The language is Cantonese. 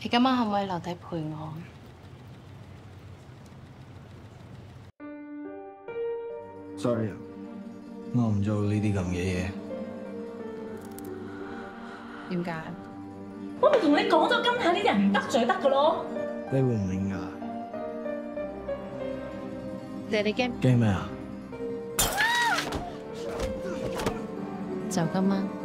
你今晚可唔可以留低陪我 ？Sorry， 我唔做呢啲咁嘅嘢。 點解？ 我咪同你講咗，今下呢啲人唔得罪得噶咯。 你會唔明㗎？ 你驚？ 驚咩啊？ 就今晚。